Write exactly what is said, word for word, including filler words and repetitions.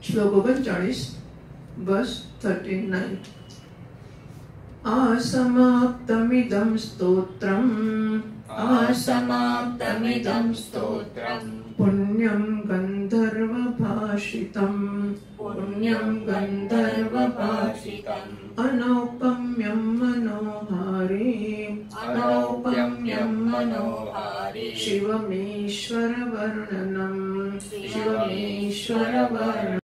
श्लोक ओगणचाळीस बस thirty nine. असमाप्तमिदं स्तोत्रम् असमाप्तमिदं स्तोत्रम् पुण्यं गन्धर्वभाषितम् पुण्यं गन्धर्वभाषितम् अनौपम्यं मनोहारी अनौपम्यं मनोहारी शिवमेश्वर वर्णनम् शिवमेश्वर वर्णनम्।